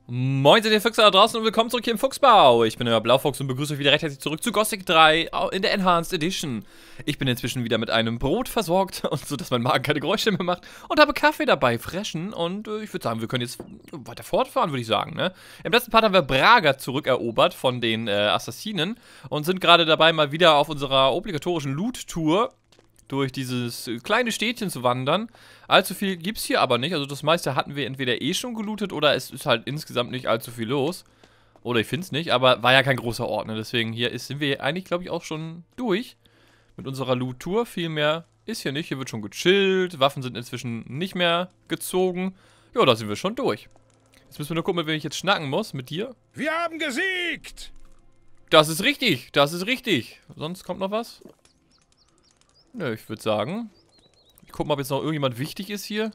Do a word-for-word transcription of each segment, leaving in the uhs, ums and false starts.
Moin, seid ihr Füchse da draußen und willkommen zurück hier im Fuchsbau. Ich bin euer Blaufuchs und begrüße euch wieder recht herzlich zurück zu Gothic drei in der Enhanced Edition. Ich bin inzwischen wieder mit einem Brot versorgt, und so dass mein Magen keine Geräusche mehr macht, und habe Kaffee dabei, freschen, und äh, ich würde sagen, wir können jetzt weiter fortfahren, würde ich sagen, ne? Im letzten Part haben wir Braga zurückerobert von den äh, Assassinen und sind gerade dabei, mal wieder auf unserer obligatorischen Loot-Tour durch dieses kleine Städtchen zu wandern. Allzu viel gibt es hier aber nicht. Also das meiste hatten wir entweder eh schon gelootet oder es ist halt insgesamt nicht allzu viel los. Oder ich finde es nicht, aber war ja kein großer Ort, ne? Deswegen hier ist, sind wir eigentlich, glaube ich, auch schon durch mit unserer Loot-Tour. Viel mehr ist hier nicht. Hier wird schon gechillt. Waffen sind inzwischen nicht mehr gezogen. Ja, da sind wir schon durch. Jetzt müssen wir nur gucken, mit wem ich jetzt schnacken muss. Mit dir. Wir haben gesiegt! Das ist richtig. Das ist richtig. Sonst kommt noch was? Nö, ich würde sagen. Ich guck mal, ob jetzt noch irgendjemand wichtig ist hier.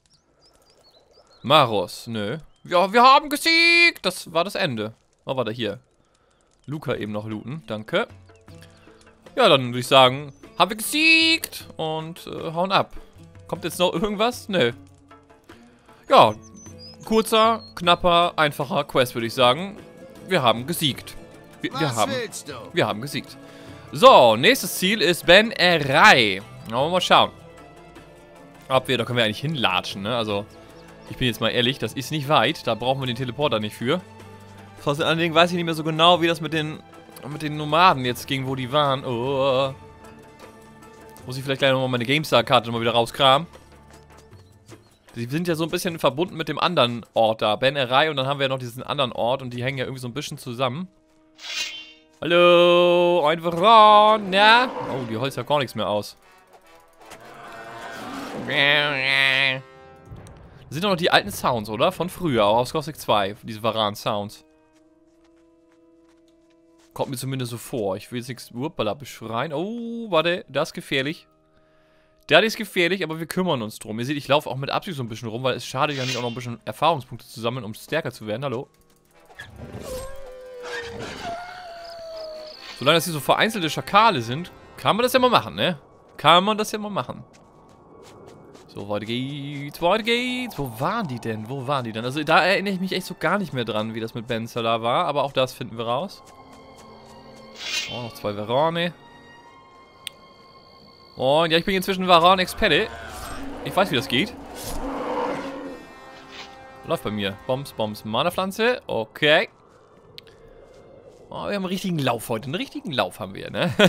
Maros, nö. Ja, wir haben gesiegt! Das war das Ende. Oh, warte, hier. Luca eben noch looten, danke. Ja, dann würde ich sagen, haben wir gesiegt! Und äh, hauen ab. Kommt jetzt noch irgendwas? Nö. Ja, kurzer, knapper, einfacher Quest, würde ich sagen. Wir haben gesiegt. Wir, wir, haben, wir haben gesiegt. So, nächstes Ziel ist Ben Erai. Wollen wir mal schauen. Ob wir, da können wir eigentlich hinlatschen, ne? Also, ich bin jetzt mal ehrlich, das ist nicht weit. Da brauchen wir den Teleporter nicht für. Vor allen Dingen weiß ich nicht mehr so genau, wie das mit den, mit den Nomaden jetzt ging, wo die waren. Oh. Muss ich vielleicht gleich nochmal meine GameStar-Karte mal wieder rauskramen. Die sind ja so ein bisschen verbunden mit dem anderen Ort da. Ben Erai, und dann haben wir ja noch diesen anderen Ort, und die hängen ja irgendwie so ein bisschen zusammen. Hallo, ein Veran, ja? Oh, die holzt ja gar nichts mehr aus. Das sind doch noch die alten Sounds, oder? Von früher, auch aus Gothic zwei, diese Varan-Sounds. Kommt mir zumindest so vor. Ich will jetzt nichts Uppala beschreien. Oh, warte, das ist gefährlich. Das ist gefährlich, aber wir kümmern uns drum. Ihr seht, ich laufe auch mit Absicht so ein bisschen rum, weil es schadet ja nicht, auch noch ein bisschen Erfahrungspunkte zu sammeln, um stärker zu werden. Hallo. Solange das hier so vereinzelte Schakale sind, kann man das ja mal machen, ne? Kann man das ja mal machen. So, weiter geht's, weiter geht's. Wo waren die denn? Wo waren die denn? Also, da erinnere ich mich echt so gar nicht mehr dran, wie das mit Ben Salah war. Aber auch das finden wir raus. Oh, noch zwei Varane. Und ja, ich bin inzwischen Varan-Experte. Ich weiß, wie das geht. Läuft bei mir. Bombs, Bombs, Mana-Pflanze. Okay. Oh, wir haben einen richtigen Lauf heute. Einen richtigen Lauf haben wir, ne?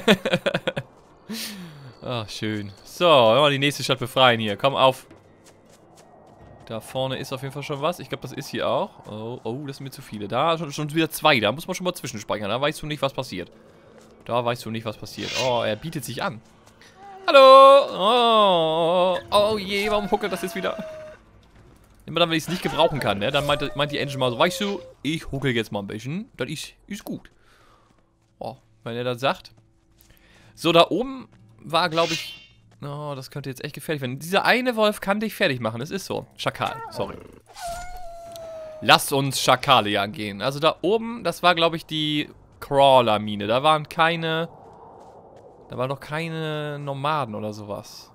Ach, schön. So, wollen wir die nächste Stadt befreien hier. Komm auf. Da vorne ist auf jeden Fall schon was. Ich glaube, das ist hier auch. Oh, oh, das sind mir zu viele. Da schon, schon wieder zwei. Da muss man schon mal zwischenspeichern. Da weißt du nicht, was passiert. Da weißt du nicht, was passiert. Oh, er bietet sich an. Hallo. Oh, oh je, warum huckelt das jetzt wieder? Immer dann, wenn ich es nicht gebrauchen kann, ne? Dann meint, meint die Engine mal so, weißt du, ich huckel jetzt mal ein bisschen. Das ist, ist gut. Oh, wenn er das sagt. So, da oben war, glaube ich... Oh, das könnte jetzt echt gefährlich werden. Dieser eine Wolf kann dich fertig machen. Es ist so. Schakal, sorry. Lasst uns Schakale jagen gehen. Also da oben, das war, glaube ich, die Crawler-Mine. Da waren keine... Da waren noch keine Nomaden oder sowas.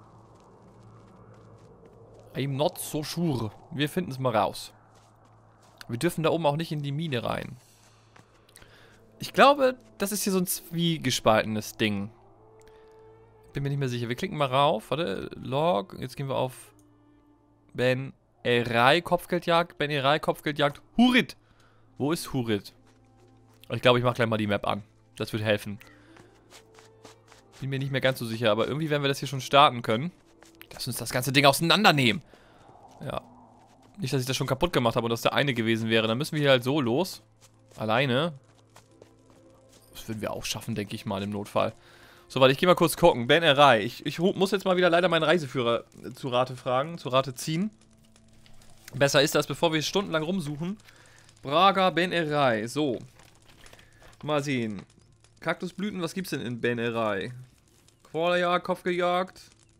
I'm not so sure. Wir finden es mal raus. Wir dürfen da oben auch nicht in die Mine rein. Ich glaube, das ist hier so ein zwiegespaltenes Ding. Bin mir nicht mehr sicher. Wir klicken mal rauf. Warte, Log. Jetzt gehen wir auf Ben Erai, Kopfgeldjagd. Ben Erai, Kopfgeldjagd. Hurit. Wo ist Hurit? Ich glaube, ich mache gleich mal die Map an. Das wird helfen. Bin mir nicht mehr ganz so sicher, aber irgendwie werden wir das hier schon starten können. Lass uns das ganze Ding auseinandernehmen. Ja. Nicht, dass ich das schon kaputt gemacht habe und das der eine gewesen wäre. Dann müssen wir hier halt so los. Alleine. Das würden wir auch schaffen, denke ich mal, im Notfall. So, warte, ich gehe mal kurz gucken. Ben Erai. Ich, ich muss jetzt mal wieder leider meinen Reiseführer zu Rate fragen, zu Rate ziehen. Besser ist das, bevor wir stundenlang rumsuchen. Braga, Ben Erai. So. Mal sehen. Kaktusblüten, was gibt's denn in Ben Erai? Qualerjagd, Kopfgejagd.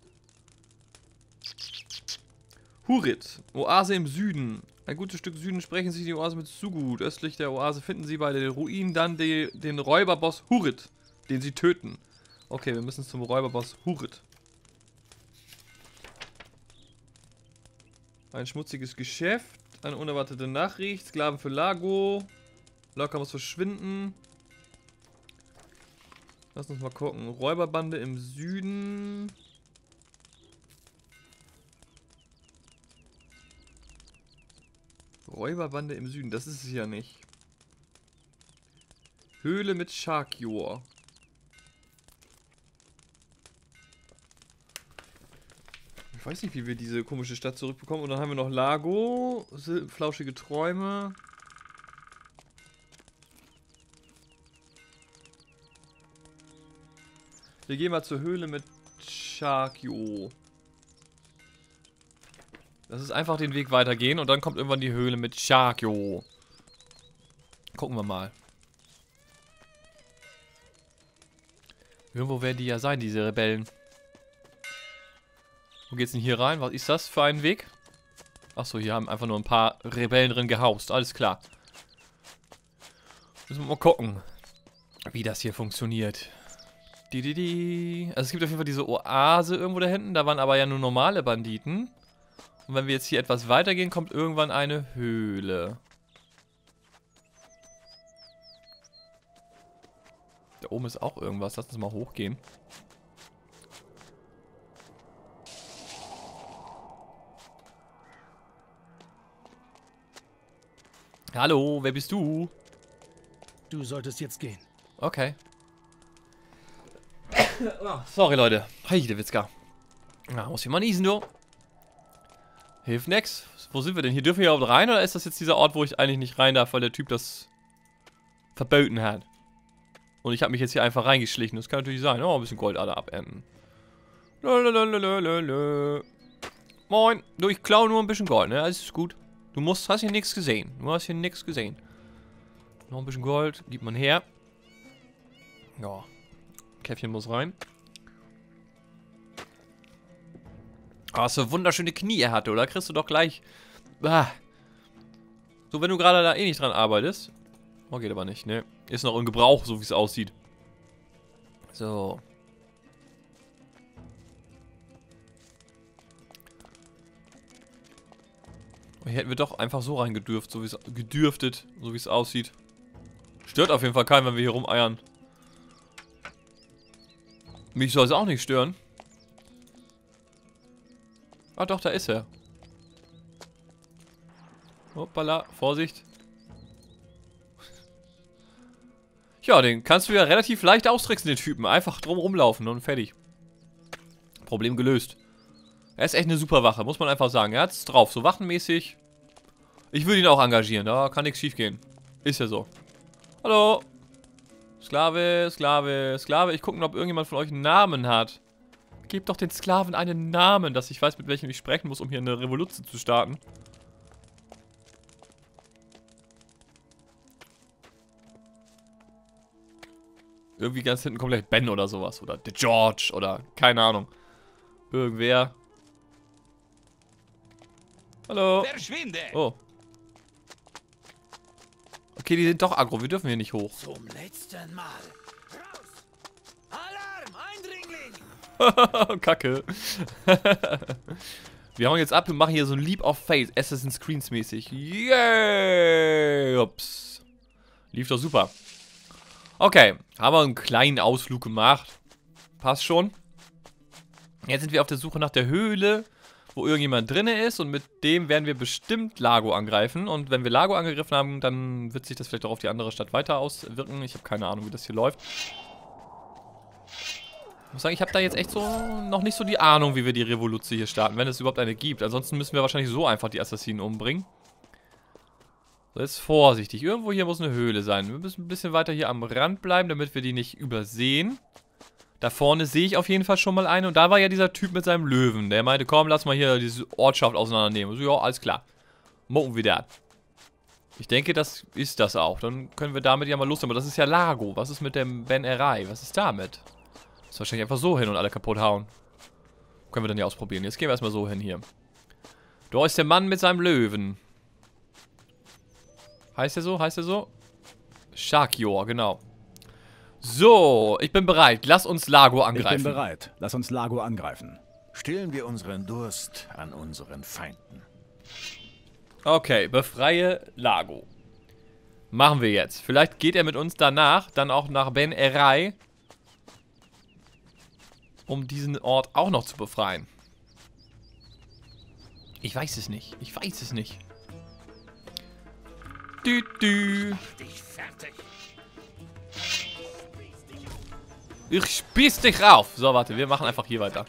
Hurit. Oase im Süden. Ein gutes Stück Süden sprechen sich die Oase mit Sugut. Östlich der Oase finden sie bei den Ruinen dann die, den Räuberboss Hurit, den sie töten. Okay, wir müssen zum Räuberboss Hurit. Ein schmutziges Geschäft. Eine unerwartete Nachricht. Sklaven für Lago. Locker muss verschwinden. Lass uns mal gucken. Räuberbande im Süden. Räuberbande im Süden, das ist es ja nicht. Höhle mit Sharkjor. Ich weiß nicht, wie wir diese komische Stadt zurückbekommen. Und dann haben wir noch Lago, flauschige Träume. Wir gehen mal zur Höhle mit Sharkjor. Das ist einfach den Weg weitergehen und dann kommt irgendwann die Höhle mit Sharkjor. Gucken wir mal. Irgendwo werden die ja sein, diese Rebellen. Wo geht's denn hier rein? Was ist das für ein Weg? Achso, hier haben einfach nur ein paar Rebellen drin gehaust. Alles klar. Müssen wir mal gucken, wie das hier funktioniert. Die, die, die. Also es gibt auf jeden Fall diese Oase irgendwo da hinten. Da waren aber ja nur normale Banditen. Und wenn wir jetzt hier etwas weitergehen, kommt irgendwann eine Höhle. Da oben ist auch irgendwas. Lass uns mal hochgehen. Hallo, wer bist du? Du solltest jetzt gehen. Okay. Oh, sorry, Leute. Heidewitzka. Na, muss ich mal niesen, du. Hilft nix. Wo sind wir denn? Hier dürfen wir überhaupt rein, oder ist das jetzt dieser Ort, wo ich eigentlich nicht rein darf, weil der Typ das verboten hat? Und ich habe mich jetzt hier einfach reingeschlichen. Das kann natürlich sein. Oh, ein bisschen Goldader abenden. Lalalala. Moin. Du, ich klaue nur ein bisschen Gold, ne? Alles ist gut. Du musst, hast hier nichts gesehen. Du hast hier nichts gesehen. Noch ein bisschen Gold. Gibt man her. Ja. Käffchen muss rein. Ah, so wunderschöne Knie er hatte, oder? Kriegst du doch gleich. Ah. So, wenn du gerade da eh nicht dran arbeitest. Oh, geht aber nicht, ne? Ist noch in Gebrauch, so wie es aussieht. So. Und hier hätten wir doch einfach so reingedürft, so wie es gedürftet, so wie es aussieht. Stört auf jeden Fall keinen, wenn wir hier rumeiern. Mich soll es auch nicht stören. Ah doch, da ist er. Hoppala, Vorsicht. Ja, den kannst du ja relativ leicht austricksen, den Typen. Einfach drum rumlaufen und fertig. Problem gelöst. Er ist echt eine super Wache, muss man einfach sagen. Er hat es drauf, so wachenmäßig. Ich würde ihn auch engagieren, da kann nichts schief gehen. Ist ja so. Hallo. Sklave, Sklave, Sklave. Ich gucke mal, ob irgendjemand von euch einen Namen hat. Gebt doch den Sklaven einen Namen, dass ich weiß, mit welchem ich sprechen muss, um hier eine Revolution zu starten. Irgendwie ganz hinten kommt gleich Ben oder sowas. Oder der George oder keine Ahnung. Irgendwer. Hallo. Verschwinde! Oh. Okay, die sind doch aggro. Wir dürfen hier nicht hoch. Zum letzten Mal. Raus! Alarm! Eindringling! Kacke. Wir hauen jetzt ab und machen hier so ein Leap of Faith. Assassin's Creed mäßig. Yay! Ups. Lief doch super. Okay. Haben wir einen kleinen Ausflug gemacht. Passt schon. Jetzt sind wir auf der Suche nach der Höhle, wo irgendjemand drin ist. Und mit dem werden wir bestimmt Lago angreifen. Und wenn wir Lago angegriffen haben, dann wird sich das vielleicht auch auf die andere Stadt weiter auswirken. Ich habe keine Ahnung, wie das hier läuft. Ich muss sagen, ich habe da jetzt echt so noch nicht so die Ahnung, wie wir die Revolution hier starten, wenn es überhaupt eine gibt. Ansonsten müssen wir wahrscheinlich so einfach die Assassinen umbringen. So, jetzt vorsichtig. Irgendwo hier muss eine Höhle sein. Wir müssen ein bisschen weiter hier am Rand bleiben, damit wir die nicht übersehen. Da vorne sehe ich auf jeden Fall schon mal eine. Und da war ja dieser Typ mit seinem Löwen. Der meinte, komm, lass mal hier diese Ortschaft auseinandernehmen. So, ja, alles klar. Mocken wir das. Ich denke, das ist das auch. Dann können wir damit ja mal los. Aber das ist ja Lago. Was ist mit dem Ben Erai? Was ist damit? Das ist wahrscheinlich einfach so hin und alle kaputt hauen. Können wir dann ja ausprobieren. Jetzt gehen wir erstmal so hin hier. Da ist der Mann mit seinem Löwen. Heißt der so? Heißt der so? Sharkjor, genau. So, ich bin bereit. Lass uns Lago angreifen. Ich bin bereit. Lass uns Lago angreifen. Stillen wir unseren Durst an unseren Feinden. Okay, befreie Lago. Machen wir jetzt. Vielleicht geht er mit uns danach dann auch nach Ben Erai, um diesen Ort auch noch zu befreien. Ich weiß es nicht. Ich weiß es nicht. Dü, dü. Ich spieß dich rauf. So, warte, wir machen einfach hier weiter.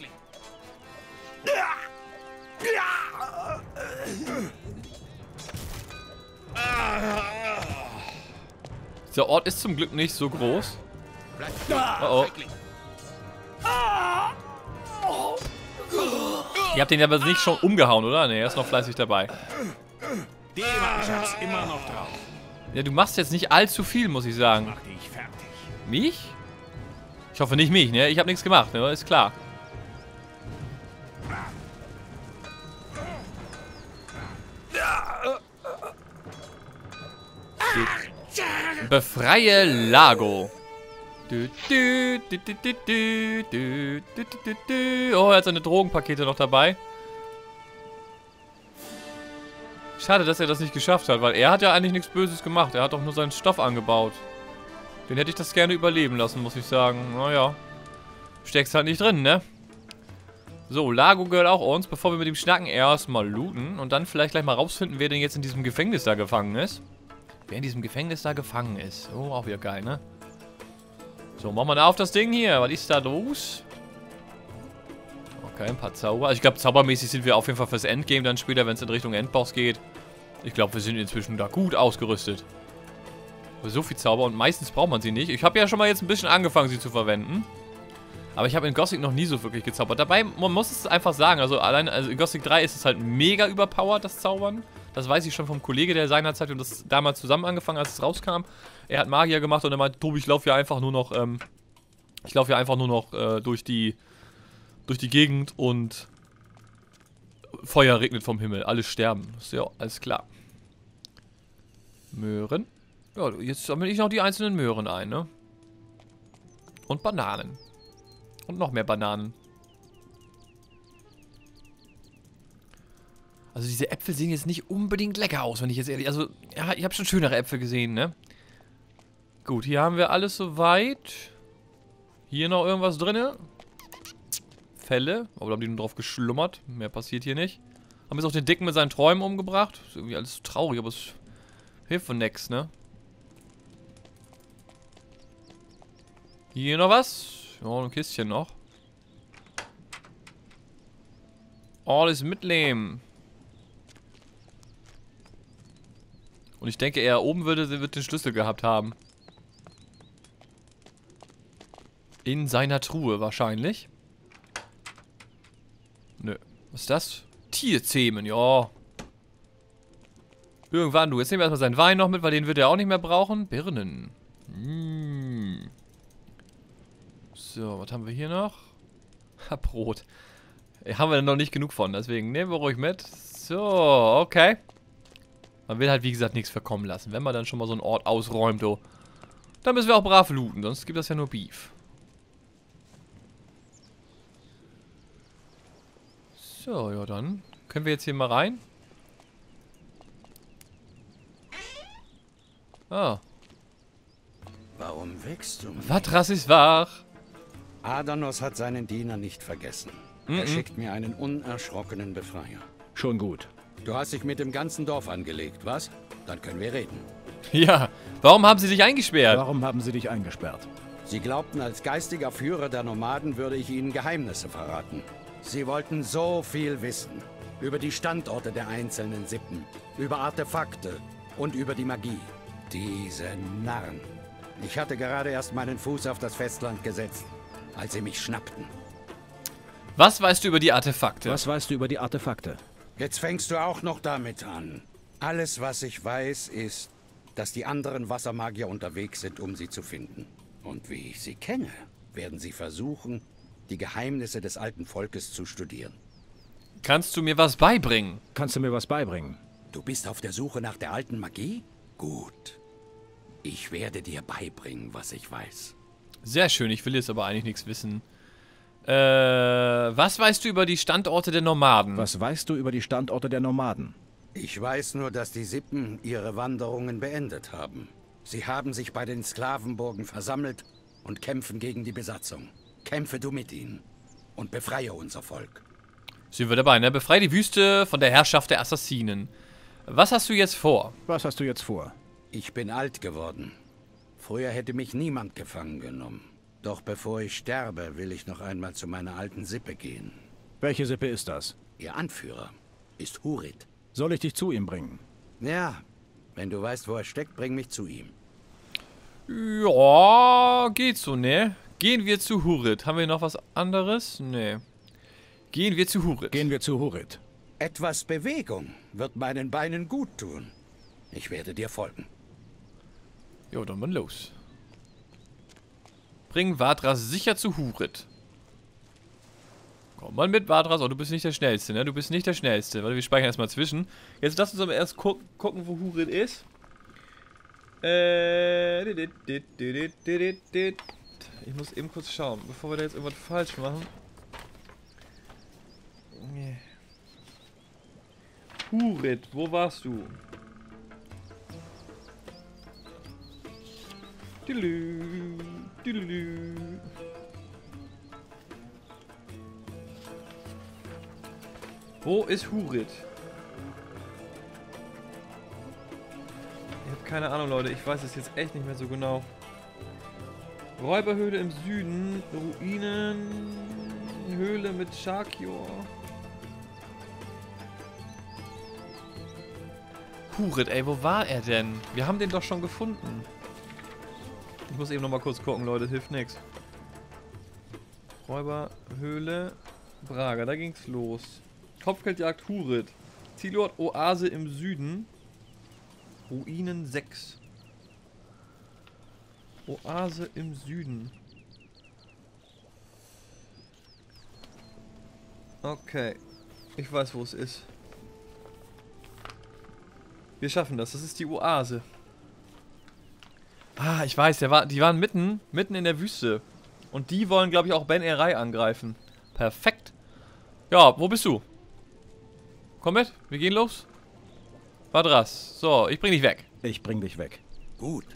Der Ort ist zum Glück nicht so groß. Oh oh. Ihr habt den aber nicht schon umgehauen, oder? Ne, er ist noch fleißig dabei. Die Mannschafts immer noch drauf. Ja, du machst jetzt nicht allzu viel, muss ich sagen. Mach dich fertig. Mich? Ich hoffe nicht mich, ne? Ich habe nichts gemacht, ne? Ist klar. Befreie Lago. Du, du, du, du, du, du, du, du, du, du. Oh, er hat seine Drogenpakete noch dabei. Schade, dass er das nicht geschafft hat, weil er hat ja eigentlich nichts Böses gemacht. Er hat doch nur seinen Stoff angebaut. Den hätte ich das gerne überleben lassen, muss ich sagen. Naja. Steckst halt nicht drin, ne? So, Lago gehört auch uns. Bevor wir mit ihm schnacken, erstmal looten. Und dann vielleicht gleich mal rausfinden, wer denn jetzt in diesem Gefängnis da gefangen ist. Wer in diesem Gefängnis da gefangen ist. Oh, auch wieder geil, ne? So, machen wir da auf das Ding hier. Was ist da los? Okay, ein paar Zauber. Also ich glaube, zaubermäßig sind wir auf jeden Fall fürs Endgame dann später, wenn es in Richtung Endboss geht. Ich glaube, wir sind inzwischen da gut ausgerüstet. Aber so viel Zauber und meistens braucht man sie nicht. Ich habe ja schon mal jetzt ein bisschen angefangen, sie zu verwenden. Aber ich habe in Gothic noch nie so wirklich gezaubert. Dabei, man muss es einfach sagen, also allein, also in Gothic drei ist es halt mega überpowered, das Zaubern. Das weiß ich schon vom Kollege, der seinerzeit und das damals zusammen angefangen, als es rauskam. Er hat Magier gemacht und er meinte, Tobi, ich laufe hier einfach nur noch, ähm, ich laufe hier einfach nur noch äh, durch die, durch die Gegend und Feuer regnet vom Himmel. Alle sterben. Ist ja alles klar. Möhren. Ja, jetzt sammle ich noch die einzelnen Möhren ein, ne? Und Bananen. Und noch mehr Bananen. Also diese Äpfel sehen jetzt nicht unbedingt lecker aus, wenn ich jetzt ehrlich... Also, ja, ich habe schon schönere Äpfel gesehen, ne? Gut, hier haben wir alles soweit. Hier noch irgendwas drin. Fälle. Aber da haben die nur drauf geschlummert. Mehr passiert hier nicht. Haben jetzt auch den Dicken mit seinen Träumen umgebracht. Ist irgendwie alles traurig, aber es hilft von nix, ne? Hier noch was. Ja, ein Kistchen noch. Alles mitnehmen. Und ich denke, er oben würde, wird den Schlüssel gehabt haben. In seiner Truhe wahrscheinlich. Nö. Was ist das? Tierzähmen, ja. Irgendwann, du. Jetzt nehmen wir erstmal seinen Wein noch mit, weil den wird er auch nicht mehr brauchen. Birnen. Mmh. So, was haben wir hier noch? Ha, Brot. Haben wir noch nicht genug von, deswegen nehmen wir ruhig mit. So, okay. Man will halt, wie gesagt, nichts verkommen lassen. Wenn man dann schon mal so einen Ort ausräumt, oh, dann müssen wir auch brav looten, sonst gibt das ja nur Beef. So, ja dann. Können wir jetzt hier mal rein? Ah. Warum wächst du? Was ist wahr? Adanos hat seinen Diener nicht vergessen. Mm-mm. Er schickt mir einen unerschrockenen Befreier. Schon gut. Du hast dich mit dem ganzen Dorf angelegt, was? Dann können wir reden. Ja, warum haben sie dich eingesperrt? Warum haben sie dich eingesperrt? Sie glaubten, als geistiger Führer der Nomaden würde ich ihnen Geheimnisse verraten. Sie wollten so viel wissen. Über die Standorte der einzelnen Sippen, über Artefakte und über die Magie. Diese Narren. Ich hatte gerade erst meinen Fuß auf das Festland gesetzt, als sie mich schnappten. Was weißt du über die Artefakte? Was weißt du über die Artefakte? Jetzt fängst du auch noch damit an. Alles, was ich weiß, ist, dass die anderen Wassermagier unterwegs sind, um sie zu finden. Und wie ich sie kenne, werden sie versuchen, die Geheimnisse des alten Volkes zu studieren. Kannst du mir was beibringen? Kannst du mir was beibringen? Du bist auf der Suche nach der alten Magie? Gut. Ich werde dir beibringen, was ich weiß. Sehr schön, ich will jetzt aber eigentlich nichts wissen. Äh, was weißt du über die Standorte der Nomaden? Was weißt du über die Standorte der Nomaden? Ich weiß nur, dass die Sippen ihre Wanderungen beendet haben. Sie haben sich bei den Sklavenburgen versammelt und kämpfen gegen die Besatzung. Kämpfe du mit ihnen und befreie unser Volk. Sind wir dabei, ne? Befreie die Wüste von der Herrschaft der Assassinen. Was hast du jetzt vor? Was hast du jetzt vor? Ich bin alt geworden. Früher hätte mich niemand gefangen genommen. Doch bevor ich sterbe, will ich noch einmal zu meiner alten Sippe gehen. Welche Sippe ist das? Ihr Anführer ist Hurid. Soll ich dich zu ihm bringen? Ja, wenn du weißt, wo er steckt, bring mich zu ihm. Ja, geht so, ne? Gehen wir zu Hurid. Haben wir noch was anderes? Ne. Gehen wir zu Hurid. Gehen wir zu Hurid. Etwas Bewegung wird meinen Beinen gut tun. Ich werde dir folgen. Jo, dann mal los. Bring Vadras sicher zu Hurid. Komm mal mit, Vadras. Oh, du bist nicht der Schnellste, ne? Du bist nicht der Schnellste. Warte, wir speichern erstmal zwischen. Jetzt lass uns aber erst gu gucken, wo Hurid ist. Äh. Ich muss eben kurz schauen, bevor wir da jetzt irgendwas falsch machen. Hurid, wo warst du? Dilü, dilü. Wo ist Hurid? Ich habe keine Ahnung, Leute. Ich weiß es jetzt echt nicht mehr so genau. Räuberhöhle im Süden. Ruinen. Höhle mit Shakior. Hurid, ey, wo war er denn? Wir haben den doch schon gefunden. Ich muss eben noch mal kurz gucken, Leute. Hilft nichts. Räuberhöhle. Braga, da ging's los. Kopfgeldjagd Hurid. Zielort Oase im Süden. Ruinen sechs. Oase im Süden. Okay. Ich weiß, wo es ist. Wir schaffen das. Das ist die Oase. Ah, ich weiß. Der war, die waren mitten, mitten in der Wüste. Und die wollen, glaube ich, auch Ben Erai angreifen. Perfekt. Ja, wo bist du? Komm mit, wir gehen los. Vadras. So, ich bring dich weg. Ich bring dich weg. Gut.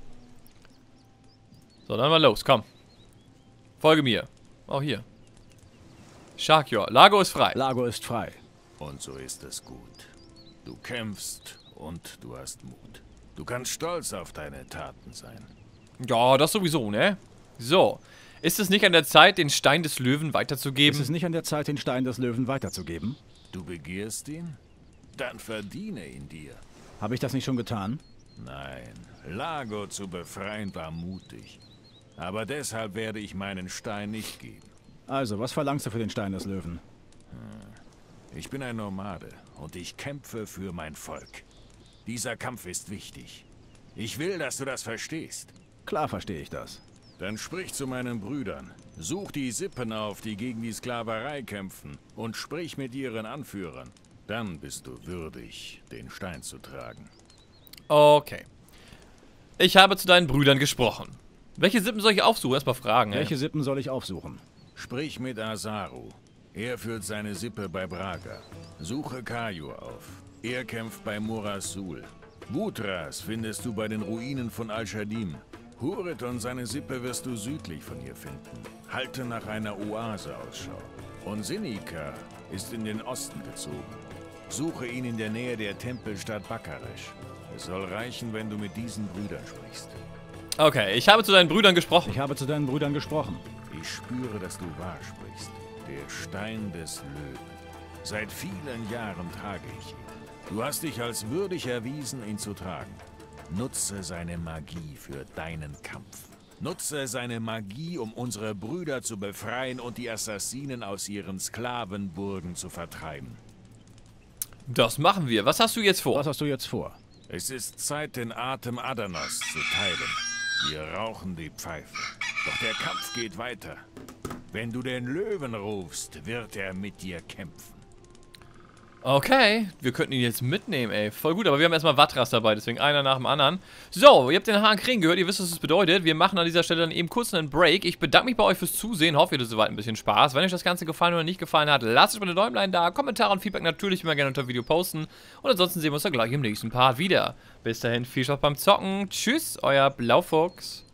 So, dann mal los, komm. Folge mir. Oh, hier. Shakior, Lago ist frei. Lago ist frei. Und so ist es gut. Du kämpfst und du hast Mut. Du kannst stolz auf deine Taten sein. Ja, das sowieso, ne? So. Ist es nicht an der Zeit, den Stein des Löwen weiterzugeben? Ist es nicht an der Zeit, den Stein des Löwen weiterzugeben? Du begehrst ihn? Dann verdiene ihn dir. Habe ich das nicht schon getan? Nein, Lago zu befreien war mutig. Aber deshalb werde ich meinen Stein nicht geben. Also, was verlangst du für den Stein des Löwen? Ich bin ein Nomade und ich kämpfe für mein Volk. Dieser Kampf ist wichtig. Ich will, dass du das verstehst. Klar verstehe ich das. Dann sprich zu meinen Brüdern. Such die Sippen auf, die gegen die Sklaverei kämpfen, und sprich mit ihren Anführern. Dann bist du würdig, den Stein zu tragen. Okay. Ich habe zu deinen Brüdern gesprochen. Welche Sippen soll ich aufsuchen? Erstmal fragen, ey. Welche Sippen soll ich aufsuchen? Sprich mit Asaru. Er führt seine Sippe bei Braga. Suche Kajur auf. Er kämpft bei Morasul. Wutras findest du bei den Ruinen von Al-Shadim. Hurid und seine Sippe wirst du südlich von hier finden. Halte nach einer Oase Ausschau. Und Sinika ist in den Osten gezogen. Suche ihn in der Nähe der Tempelstadt Bakaresh. Es soll reichen, wenn du mit diesen Brüdern sprichst. Okay, ich habe zu deinen Brüdern gesprochen. Ich habe zu deinen Brüdern gesprochen. Ich spüre, dass du wahr sprichst. Der Stein des Löwen. Seit vielen Jahren trage ich ihn. Du hast dich als würdig erwiesen, ihn zu tragen. Nutze seine Magie für deinen Kampf. Nutze seine Magie, um unsere Brüder zu befreien und die Assassinen aus ihren Sklavenburgen zu vertreiben. Das machen wir. Was hast du jetzt vor? Was hast du jetzt vor? Es ist Zeit, den Atem Adanos zu teilen. Wir rauchen die Pfeife. Doch der Kampf geht weiter. Wenn du den Löwen rufst, wird er mit dir kämpfen. Okay, wir könnten ihn jetzt mitnehmen, ey. Voll gut, aber wir haben erstmal Vatras dabei, deswegen einer nach dem anderen. So, ihr habt den Hahn Krähen gehört, ihr wisst, was das bedeutet. Wir machen an dieser Stelle dann eben kurz einen Break. Ich bedanke mich bei euch fürs Zusehen, hoffe, ihr hattet soweit ein bisschen Spaß. Wenn euch das Ganze gefallen oder nicht gefallen hat, lasst euch mal eine Däumlein da, Kommentare und Feedback natürlich immer gerne unter dem Video posten. Und ansonsten sehen wir uns dann gleich im nächsten Part wieder. Bis dahin, viel Spaß beim Zocken. Tschüss, euer Blaufuchs.